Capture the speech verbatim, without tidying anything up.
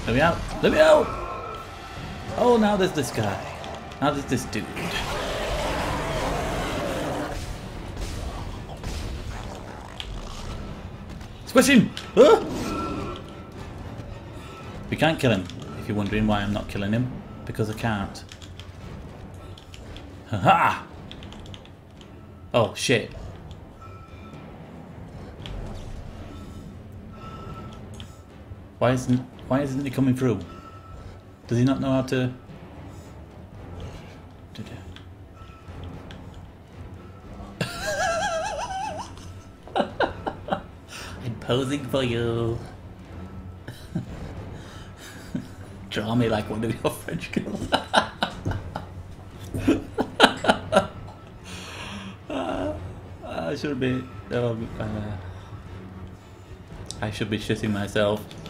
Let me out! Let me out! Oh, now there's this guy. Now there's this dude. Squish him! Ah! We can't kill him. If you're wondering why I'm not killing him, because I can't. Ha! Oh shit! Why isn't Why isn't he coming through? Does he not know how to? I'm posing for you. Draw me like one of your French girls. uh, I should be. Uh, I should be shitting myself.